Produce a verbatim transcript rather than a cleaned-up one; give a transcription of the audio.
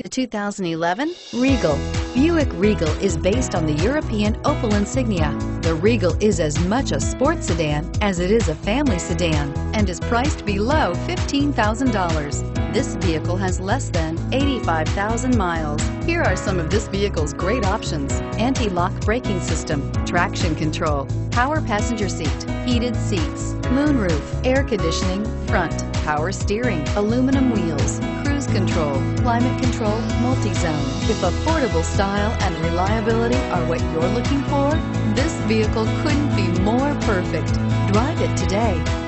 The two thousand eleven Regal. Buick Regal is based on the European Opel insignia. The Regal is as much a sports sedan as it is a family sedan and is priced below fifteen thousand dollars. This vehicle has less than eighty-five thousand miles. Here are some of this vehicle's great options: anti-lock braking system, traction control, power passenger seat, heated seats, moonroof, air conditioning, front, power steering, aluminum wheels, cruise control, climate control, multi-zone. If affordable style and reliability are what you're looking for, this vehicle couldn't be more perfect. Drive it today.